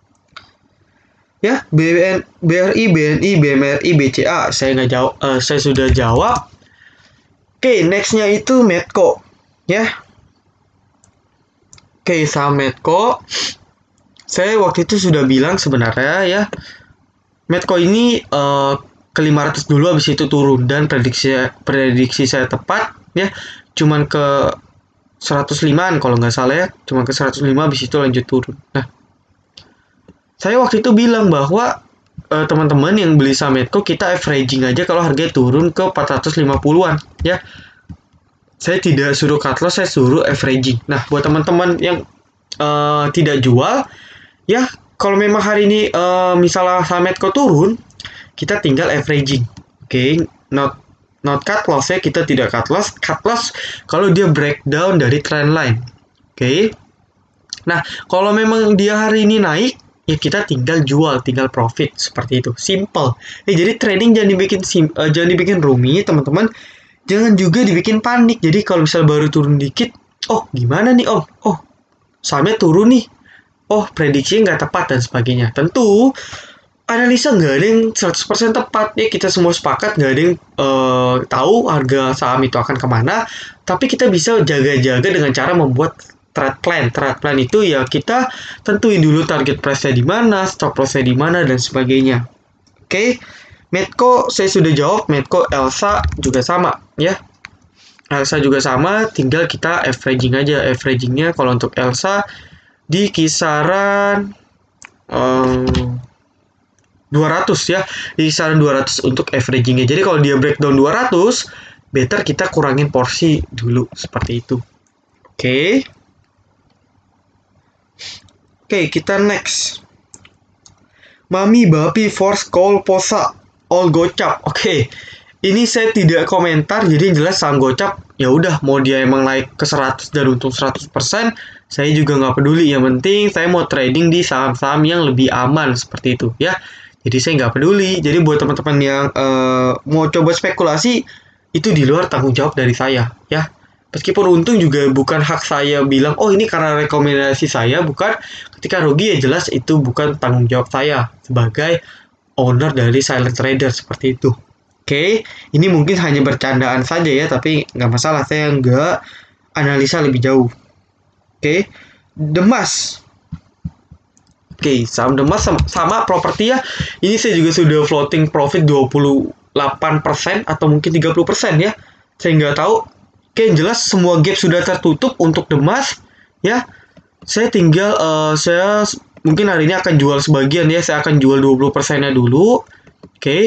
Ya, B N, B R I, B N I, B M R I, B C A saya nggak jawab, uh, saya sudah jawab. Oke, okay, nextnya itu Medco, ya. Oke, okay, saham Medco, saya waktu itu sudah bilang sebenarnya ya, Medco ini uh, ke lima ratus dulu, habis itu turun, dan prediksi prediksi saya tepat ya, cuman ke seratus limaan kalau nggak salah ya, cuman ke seratus lima habis itu lanjut turun. Nah, saya waktu itu bilang bahwa uh, teman-teman yang beli saham Medco, kita averaging aja kalau harganya turun ke empat ratus lima puluhan ya. Saya tidak suruh cut loss, saya suruh averaging. Nah, buat teman-teman yang uh, tidak jual ya, kalau memang hari ini uh, misalnya saham Medco turun, kita tinggal averaging. Oke, okay? not not cut loss ya, kita tidak cut loss. Cut loss kalau dia breakdown dari trend line. Oke. Okay? Nah, kalau memang dia hari ini naik, ya kita tinggal jual, tinggal profit, seperti itu. Simple. Eh, jadi trading jangan dibikin sim uh, jangan dibikin rumit, teman-teman. Jangan juga dibikin panik. Jadi kalau misal baru turun dikit, oh gimana nih om? Oh, sahamnya turun nih. Oh, prediksinya nggak tepat dan sebagainya. Tentu analisa nggak ada yang seratus persen tepat ya, kita semua sepakat nggak ada yang uh, tahu harga saham itu akan kemana, tapi kita bisa jaga-jaga dengan cara membuat trade plan. Trade plan itu ya kita tentuin dulu target price-nya di mana, stop loss-nya di mana, dan sebagainya. Oke, okay. Medco saya sudah jawab, Medco, Elsa juga sama ya. Elsa juga sama, tinggal kita averaging aja. Averagingnya kalau untuk Elsa di kisaran um, dua ratus ya, di kisaran dua ratus untuk averagingnya. Jadi kalau dia breakdown dua ratus, better kita kurangin porsi dulu, seperti itu. Oke. Okay. Oke, okay, kita next. Mami Bapi Force Call Posa All Gocap. Oke. Okay. Ini saya tidak komentar, jadi jelas saham Gocap ya udah, mau dia emang naik ke seratus dan untung seratus persen, saya juga nggak peduli. Yang penting saya mau trading di saham-saham yang lebih aman, seperti itu ya. Jadi saya nggak peduli. Jadi buat teman-teman yang uh, mau coba spekulasi, itu di luar tanggung jawab dari saya ya. Meskipun untung juga bukan hak saya bilang, oh ini karena rekomendasi saya, bukan. Ketika rugi ya jelas itu bukan tanggung jawab saya sebagai owner dari silent trader, seperti itu. Oke, okay. Ini mungkin hanya bercandaan saja ya, tapi nggak masalah, saya nggak analisa lebih jauh. Oke, okay. Demas. Oke, okay, saham Demas sama, sama properti ya. Ini saya juga sudah floating profit dua puluh delapan persen atau mungkin tiga puluh persen ya. Saya nggak tahu. Oke, okay, jelas semua gap sudah tertutup untuk Demas ya. Saya tinggal uh, saya mungkin hari ini akan jual sebagian ya. Saya akan jual dua puluh persennya dulu. Oke. Okay.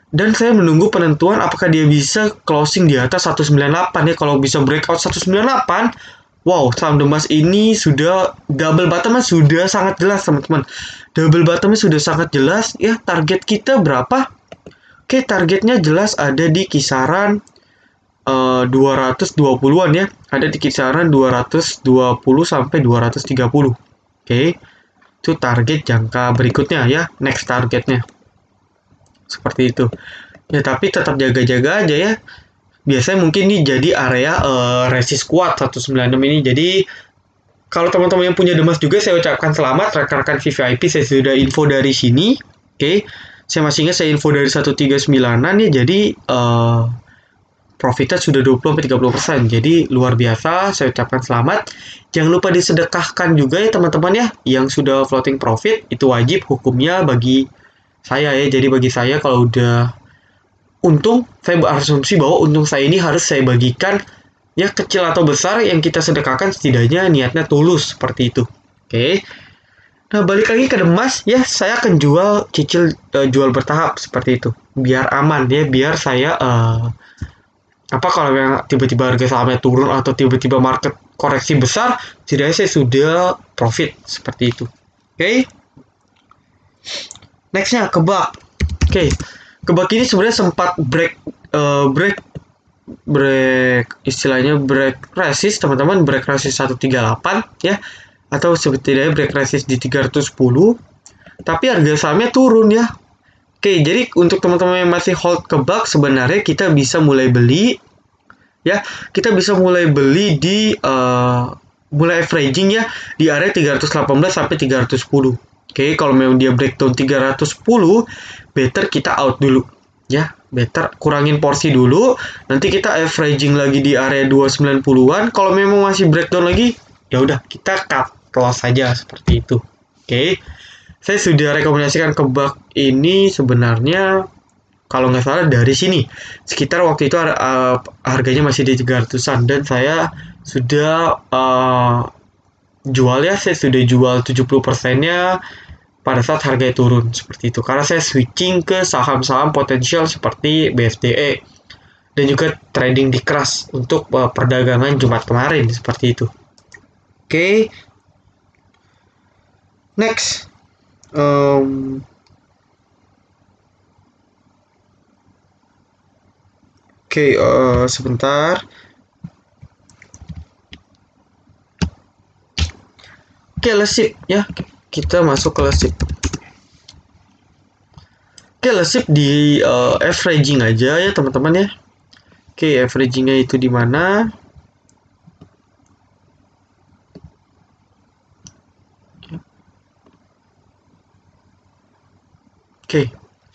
Dan saya menunggu penentuan apakah dia bisa closing di atas seratus sembilan puluh delapan ya. Kalau bisa breakout seratus sembilan puluh delapan, wow, saham emas ini sudah double bottomnya sudah sangat jelas teman-teman. Double bottomnya sudah sangat jelas ya. Target kita berapa? Oke, targetnya jelas ada di kisaran uh, dua ratus dua puluhan ya. Ada di kisaran dua ratus dua puluh sampai dua ratus tiga puluh. Oke. Itu target jangka berikutnya ya, next targetnya. Seperti itu. Ya, tapi tetap jaga-jaga aja ya. Biasanya mungkin ini jadi area uh, resist kuat seratus sembilan puluh enam ini. Jadi kalau teman-teman yang punya Demas juga saya ucapkan selamat. Rekan-rekan V V I P saya sudah info dari sini. Oke. Okay. Saya masih ingat saya info dari seratus tiga puluh sembilanan ya. Jadi uh, profitnya sudah dua puluh sampai tiga puluh persen. Jadi luar biasa. Saya ucapkan selamat. Jangan lupa disedekahkan juga ya teman-teman ya. Yang sudah floating profit itu wajib hukumnya bagi saya ya. Jadi bagi saya kalau udah untung, saya berasumsi bahwa untung saya ini harus saya bagikan ya, kecil atau besar yang kita sedekahkan setidaknya niatnya tulus seperti itu. Oke. Nah, balik lagi ke Demas ya, saya akan jual cicil uh, jual bertahap seperti itu. Biar aman ya, biar saya uh, apa kalau yang tiba-tiba harga sahamnya turun atau tiba-tiba market koreksi besar, setidaknya saya sudah profit seperti itu. Oke. Nextnya kebak. Oke. Kebak ini sebenarnya sempat break uh, break break istilahnya break resist teman-teman, break resist seratus tiga puluh delapan ya, atau setidaknya break resist di tiga ratus sepuluh, tapi harga sahamnya turun ya. Oke, jadi untuk teman-teman yang masih hold kebak sebenarnya kita bisa mulai beli ya, kita bisa mulai beli di uh, mulai averaging ya di area tiga ratus delapan belas sampai tiga ratus sepuluh. Oke, kalau memang dia breakdown tiga ratus sepuluh, better kita out dulu ya, better kurangin porsi dulu, nanti kita averaging lagi di area dua ratus sembilan puluhan. Kalau memang masih breakdown lagi, ya udah kita cut loss saja seperti itu. Oke, saya sudah rekomendasikan kebak ini sebenarnya kalau nggak salah dari sini sekitar waktu itu uh, harganya masih di tiga ratusan dan saya sudah uh, jual ya, saya sudah jual tujuh puluh persennya pada saat harga turun seperti itu, karena saya switching ke saham-saham potensial seperti B S D E dan juga trading di Crush untuk uh, perdagangan Jumat kemarin seperti itu. Oke, okay. Next, um, oke okay, uh, sebentar. Oke, okay, lesip ya. Kita masuk ke lesip. Oke, lesip di uh, averaging aja ya teman-teman ya. Oke, averagingnya itu di mana? Oke.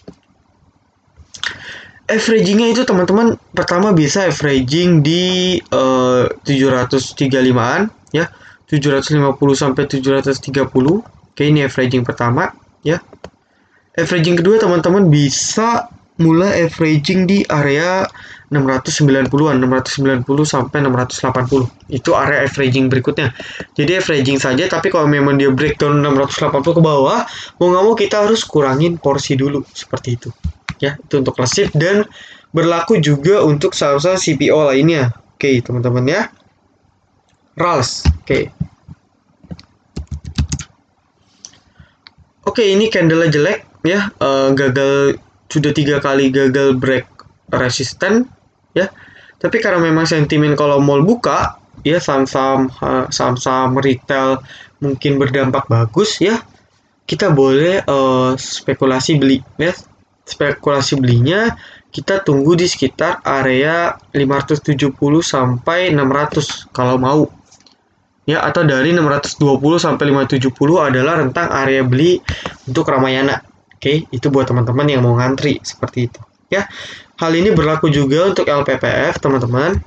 Averagingnya itu teman-teman pertama bisa averaging di uh, tujuh ratus tiga puluh limaan ya. tujuh ratus lima puluh sampai tujuh ratus tiga puluh. Oke, ini averaging pertama ya. Averaging kedua teman-teman bisa mulai averaging di area enam ratus sembilan puluhan, enam ratus sembilan puluh sampai enam ratus delapan puluh. Itu area averaging berikutnya. Jadi averaging saja, tapi kalau memang dia breakdown enam ratus delapan puluh ke bawah, mau nggak mau kita harus kurangin porsi dulu seperti itu. Ya, itu untuk lesip dan berlaku juga untuk saham-saham C P O lainnya. Oke, teman-teman ya. R A L S. Oke. Oke, ini candle jelek ya, uh, gagal sudah tiga kali gagal break resisten ya. Tapi karena memang sentimen kalau mall buka ya, saham-saham uh, saham-saham retail mungkin berdampak bagus ya. Kita boleh uh, spekulasi beli ya. Spekulasi belinya kita tunggu di sekitar area lima ratus tujuh puluh sampai enam ratus kalau mau. Ya, atau dari enam ratus dua puluh sampai lima ratus tujuh puluh adalah rentang area beli untuk Ramayana. Oke, itu buat teman-teman yang mau ngantri seperti itu. Ya, hal ini berlaku juga untuk L P P F, teman-teman.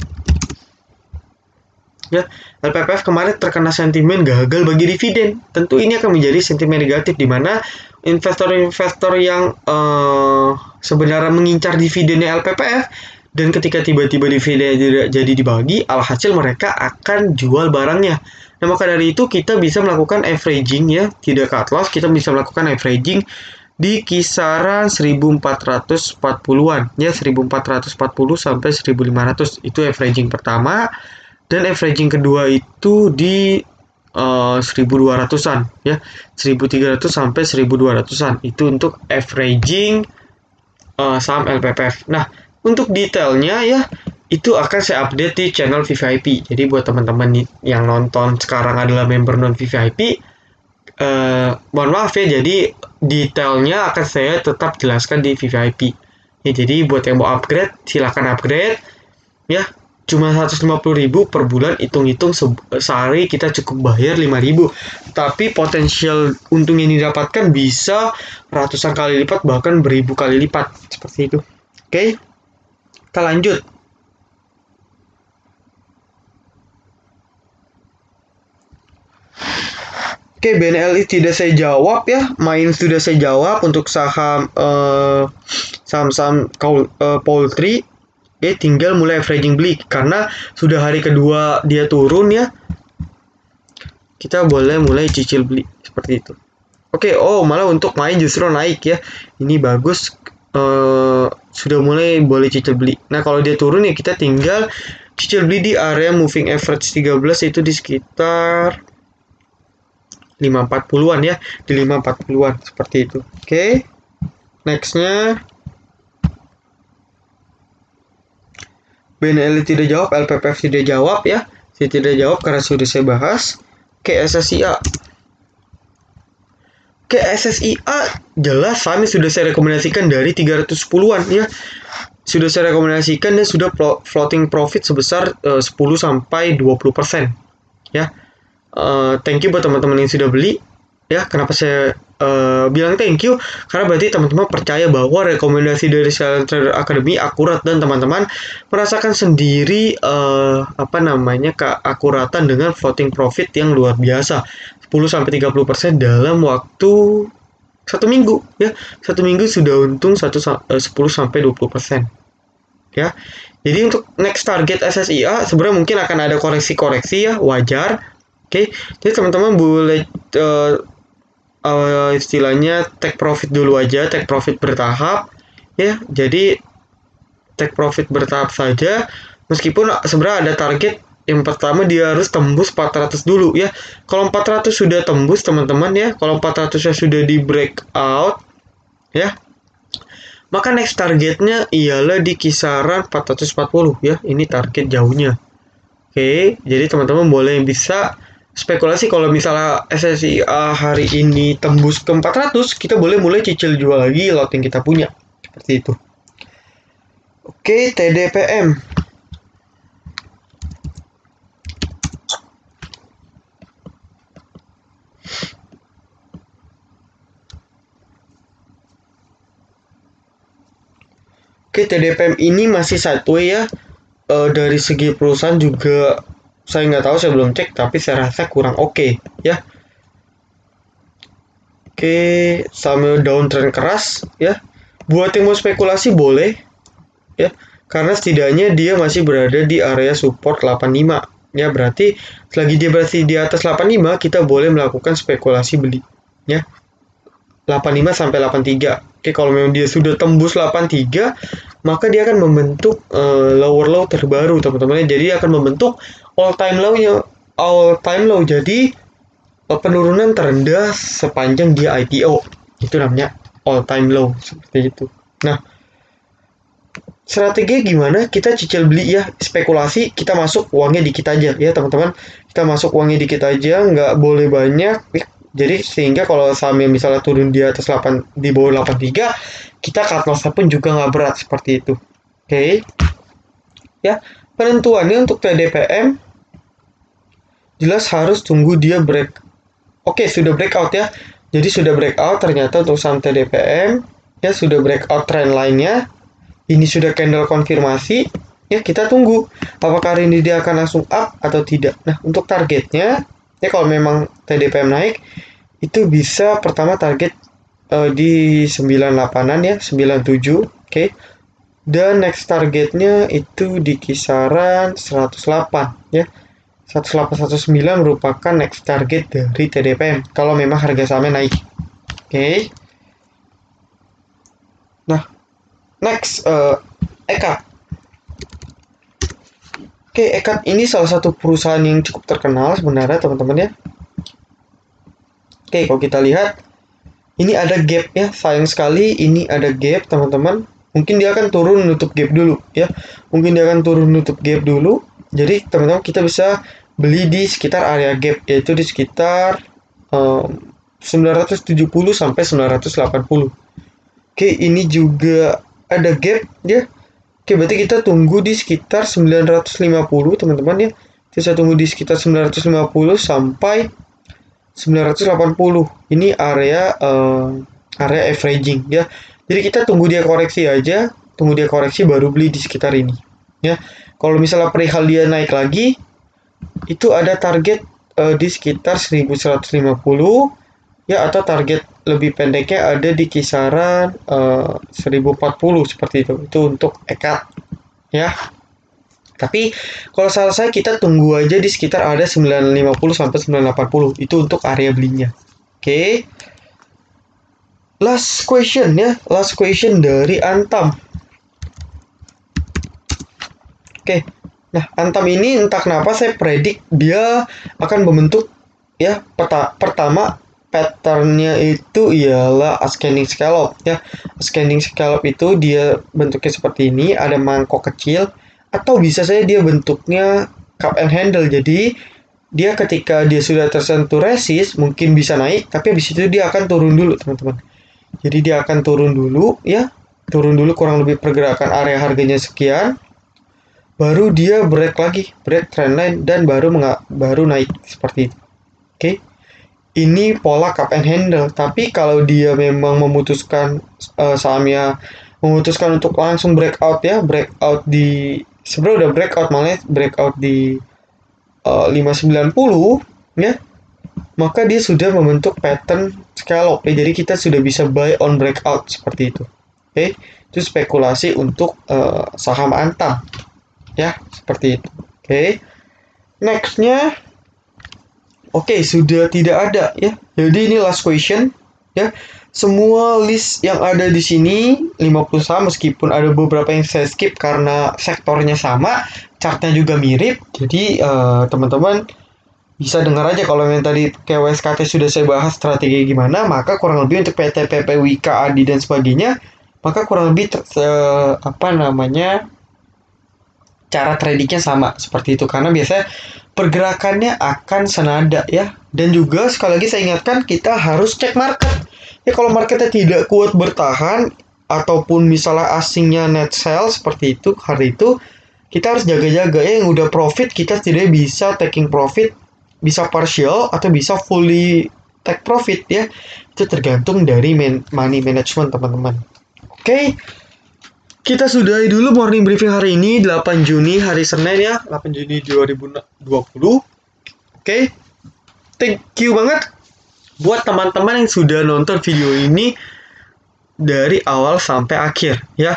Ya, L P P F kemarin terkena sentimen gagal bagi dividen. Tentu ini akan menjadi sentimen negatif di mana investor-investor yang uh, sebenarnya mengincar dividennya L P P F dan ketika tiba-tiba dividen tidak jadi dibagi, alhasil mereka akan jual barangnya. Nah, maka dari itu kita bisa melakukan averaging ya, tidak cut loss, kita bisa melakukan averaging di kisaran seribu empat ratus empat puluhan ya, seribu empat ratus empat puluh sampai seribu lima ratus itu averaging pertama, dan averaging kedua itu di uh, seribu dua ratusan ya, seribu tiga ratus sampai seribu dua ratusan itu untuk averaging uh, saham L P P F. Nah, untuk detailnya ya itu akan saya update di channel V V I P. Jadi buat teman-teman yang nonton sekarang adalah member non V V I P, uh, mohon maaf ya, jadi detailnya akan saya tetap jelaskan di V V I P. Ya, jadi buat yang mau upgrade silahkan upgrade ya. Cuma seratus lima puluh ribu per bulan, hitung-hitung se sehari kita cukup bayar lima ribu. Tapi potensial untung yang didapatkan bisa ratusan kali lipat, bahkan beribu kali lipat. Seperti itu. Oke, kita lanjut. Oke, B N L I tidak saya jawab ya. Main sudah saya jawab untuk saham uh, saham-saham uh, poultry. Oke, tinggal mulai averaging beli karena sudah hari kedua dia turun ya. Kita boleh mulai cicil beli seperti itu. Oke, oh malah untuk main justru naik ya. Ini bagus, uh, sudah mulai boleh cicil beli. Nah, kalau dia turun ya kita tinggal cicil beli di area moving average tiga belas, itu di sekitar lima empat puluhan ya, di lima empat puluhan seperti itu. Oke. Nextnya B N L I tidak jawab, L P P F tidak jawab ya. Saya tidak jawab karena sudah saya bahas. Oke, S S I A. Oke, S S I A jelas saham sudah saya rekomendasikan dari tiga ratus sepuluhan ya. Sudah saya rekomendasikan dan sudah floating profit sebesar uh, sepuluh sampai dua puluh persen ya. Uh, thank you buat teman-teman yang sudah beli ya. Kenapa saya uh, bilang thank you? Karena berarti teman-teman percaya bahwa rekomendasi dari Silent Trader Academy akurat dan teman-teman merasakan sendiri uh, apa namanya keakuratan dengan floating profit yang luar biasa, sepuluh sampai tiga puluh persen dalam waktu satu minggu ya. Satu minggu sudah untung sepuluh sampai dua puluh persen ya. Jadi untuk next target S S I A sebenarnya mungkin akan ada koreksi-koreksi ya, wajar. Oke, jadi teman-teman boleh uh, uh, istilahnya take profit dulu aja, take profit bertahap ya. Jadi take profit bertahap saja, meskipun sebenarnya ada target yang pertama dia harus tembus empat ratus dulu ya. Kalau empat ratus sudah tembus teman-tean ya, kalau empat ratus sudah di breakout ya, maka next targetnya ialah di kisaran empat ratus empat puluh ya. Ini target jauhnya. Oke, jadi teman-teman boleh bisa spekulasi kalau misalnya S S I A hari ini tembus ke empat ratus, kita boleh mulai cicil jual lagi lot yang kita punya. Seperti itu. Oke, T D P M. Oke, T D P M ini masih sideways ya. E, dari segi perusahaan juga saya nggak tahu, saya belum cek, tapi saya rasa kurang oke okay, ya. Oke, sama downtrend keras ya. Buat yang mau spekulasi boleh ya, karena setidaknya dia masih berada di area support delapan puluh lima ya. Berarti selagi dia berada di atas delapan puluh lima, kita boleh melakukan spekulasi beli ya. delapan puluh lima sampai delapan puluh tiga. Oke, kalau memang dia sudah tembus delapan puluh tiga, maka dia akan membentuk uh, lower low terbaru teman-teman. Jadi akan membentuk all time low-nya, all time low. Jadi uh, penurunan terendah sepanjang dia I P O. Itu namanya all time low, seperti itu. Nah, strategi gimana? Kita cicil beli ya, spekulasi, kita masuk uangnya dikit aja ya teman-teman. Kita masuk uangnya dikit aja, nggak boleh banyak. Jadi sehingga kalau sahamnya misalnya turun di atas delapan, di bawah delapan puluh tiga, kita cut loss pun juga nggak berat seperti itu. Oke. Okay. Ya, penentuannya untuk T D P M jelas harus tunggu dia break. Oke, okay, sudah breakout ya. Jadi sudah breakout ternyata untuk saham T D P M ya, sudah breakout trend line-nya. Ini sudah candle konfirmasi. Ya, kita tunggu apakah hari ini dia akan langsung up atau tidak. Nah, untuk targetnya ya, kalau memang T D P M naik itu bisa pertama target uh, di sembilan puluh delapan-an ya, sembilan puluh tujuh. Oke. Okay. Dan next targetnya itu di kisaran seratus delapan ya. seratus delapan seratus sembilan merupakan next target dari T D P M kalau memang harga sahamnya naik. Oke. Okay. Nah, next uh, Eka. Oke, Eka ini salah satu perusahaan yang cukup terkenal sebenarnya teman-teman ya. Oke, kalau kita lihat ini ada gap ya, sayang sekali ini ada gap teman-teman. Mungkin dia akan turun nutup gap dulu ya. Mungkin dia akan turun nutup gap dulu. Jadi teman-teman kita bisa beli di sekitar area gap, yaitu di sekitar um, sembilan ratus tujuh puluh sampai sembilan ratus delapan puluh. Oke, ini juga ada gap ya. Oke, berarti kita tunggu di sekitar sembilan ratus lima puluh teman-teman ya. Kita tunggu di sekitar sembilan ratus lima puluh sampai sembilan ratus delapan puluh. Ini area uh, area averaging ya. Jadi kita tunggu dia koreksi aja, tunggu dia koreksi baru beli di sekitar ini ya. Kalau misalnya perihal dia naik lagi, itu ada target uh, di sekitar seribu seratus lima puluh ya, atau target lebih pendeknya ada di kisaran uh, seribu empat puluh seperti itu. Itu untuk Eka ya. Tapi kalau salah saya kita tunggu aja di sekitar ada sembilan ratus lima puluh sampai sembilan ratus delapan puluh. Itu untuk area belinya. Oke. Okay. Last question ya, last question dari Antam. Oke. Okay. Nah, Antam ini entah kenapa saya predik dia akan membentuk ya peta pertama patternnya itu ialah ascending scallop ya. Ascending scallop itu dia bentuknya seperti ini, ada mangkok kecil, atau bisa saja dia bentuknya cup and handle. Jadi dia ketika dia sudah tersentuh resist mungkin bisa naik, tapi habis itu dia akan turun dulu teman-teman. Jadi dia akan turun dulu ya, turun dulu kurang lebih pergerakan area harganya sekian, baru dia break lagi, break trendline dan baru baru naik seperti itu. Oke. Okay. Ini pola cup and handle, tapi kalau dia memang memutuskan uh, sahamnya memutuskan untuk langsung breakout ya, breakout di sebenarnya udah breakout malah breakout di uh, lima sembilan puluh ya, maka dia sudah membentuk pattern scallop ya, jadi kita sudah bisa buy on breakout seperti itu. Oke, okay? Itu spekulasi untuk uh, saham Antam ya, seperti itu. Oke, okay? Nextnya oke, okay, sudah tidak ada ya. Jadi ini last question ya. Semua list yang ada di sini lima puluh saham, meskipun ada beberapa yang saya skip karena sektornya sama, chartnya juga mirip. Jadi uh, teman-teman bisa dengar aja kalau yang tadi K W S K T sudah saya bahas strategi gimana, maka kurang lebih untuk P T P P, Wika, Adi dan sebagainya, maka kurang lebih uh, apa namanya cara tradingnya sama seperti itu, karena biasanya pergerakannya akan senada ya. Dan juga sekali lagi saya ingatkan, kita harus cek market ya. Kalau marketnya tidak kuat bertahan ataupun misalnya asingnya net sell seperti itu hari itu, kita harus jaga-jaga ya. Yang udah profit kita tidak bisa taking profit, bisa partial atau bisa fully take profit ya. Itu tergantung dari man money management teman-teman. Oke, okay. Kita sudahi dulu morning briefing hari ini, delapan Juni, hari Senin ya, delapan Juni dua ribu dua puluh. Oke, okay. Thank you banget buat teman-teman yang sudah nonton video ini dari awal sampai akhir ya.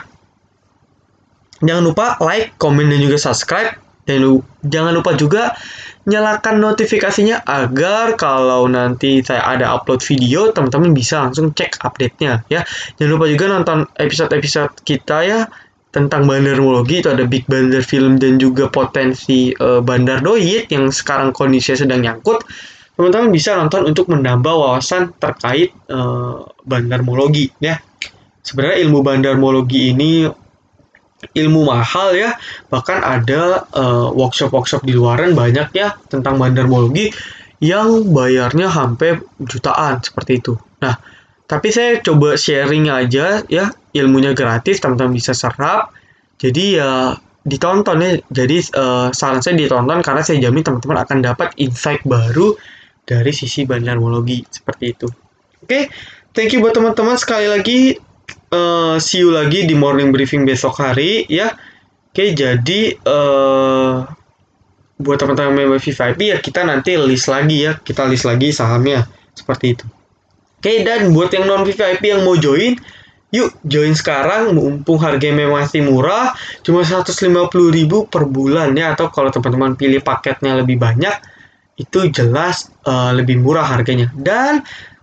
Jangan lupa like, komen, dan juga subscribe. Dan jangan lupa juga nyalakan notifikasinya agar kalau nanti saya ada upload video, teman-teman bisa langsung cek update-nya ya. Jangan lupa juga nonton episode-episode kita ya tentang bandarmologi. Itu ada Big Bandar Film dan juga potensi uh, Bandar Doit yang sekarang kondisinya sedang nyangkut. Teman-teman bisa nonton untuk menambah wawasan terkait uh, bandarmologi ya. Sebenarnya ilmu bandarmologi ini ilmu mahal ya, bahkan ada workshop-workshop uh, di luaran banyak ya tentang bandarmologi yang bayarnya hampir jutaan seperti itu. Nah, tapi saya coba sharing aja ya, ilmunya gratis, teman-teman bisa serap. Jadi ya ditonton ya. Jadi uh, saran saya ditonton, karena saya jamin teman-teman akan dapat insight baru dari sisi bandarmologi seperti itu. Oke, okay? Thank you buat teman-teman sekali lagi. Uh, see you lagi di morning briefing besok hari ya. Oke, okay, jadi uh, buat teman-teman member V V I P ya, kita nanti list lagi ya, kita list lagi sahamnya seperti itu. Oke, okay, dan buat yang non V V I P yang mau join, yuk join sekarang, mumpung harganya masih murah, cuma seratus lima puluh ribu per bulan ya. Atau kalau teman-teman pilih paketnya lebih banyak, itu jelas uh, lebih murah harganya. Dan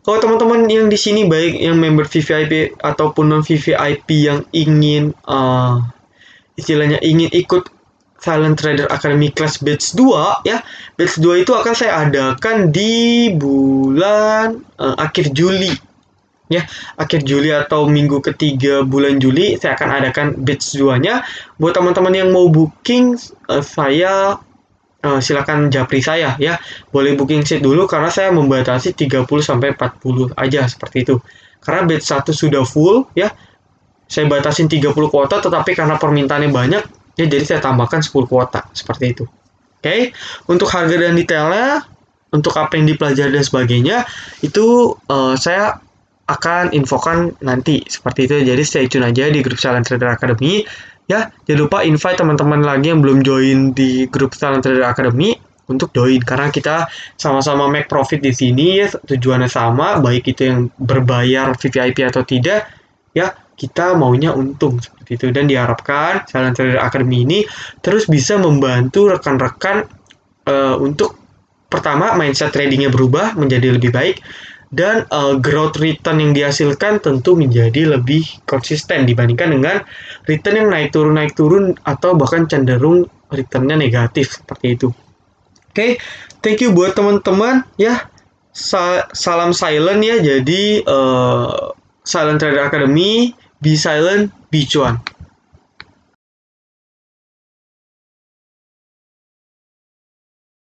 Kalau teman-teman yang di sini baik yang member V V I P ataupun non V V I P yang ingin uh, istilahnya ingin ikut Silent Trader Academy Class Batch dua ya. Batch dua itu akan saya adakan di bulan uh, akhir Juli. Ya, akhir Juli atau minggu ketiga bulan Juli saya akan adakan batch dua-nya. Buat teman-teman yang mau booking uh, saya uh, silakan japri saya ya. Boleh booking seat dulu karena saya membatasi tiga puluh sampai empat puluh aja seperti itu. Karena batch satu sudah full ya. Saya batasin tiga puluh kuota tetapi karena permintaannya banyak ya jadi saya tambahkan sepuluh kuota seperti itu. Oke, okay? Untuk harga dan detailnya, untuk apa yang dipelajari dan sebagainya itu uh, saya akan infokan nanti seperti itu. Jadi stay tune aja di grup Silent Trader Academy ya. Jangan lupa invite teman-teman lagi yang belum join di grup Silent Trader Academy untuk join karena kita sama-sama make profit di sini ya, tujuannya sama, baik itu yang berbayar V V I P atau tidak ya, kita maunya untung seperti itu. Dan diharapkan Silent Trader Academy ini terus bisa membantu rekan-rekan uh, untuk pertama mindset tradingnya berubah menjadi lebih baik, dan uh, growth return yang dihasilkan tentu menjadi lebih konsisten dibandingkan dengan return yang naik turun naik turun atau bahkan cenderung returnnya negatif seperti itu. Oke, okay, thank you buat teman-teman ya. Sa salam silent ya. Jadi uh, Silent Trader Academy, be silent, be cuan.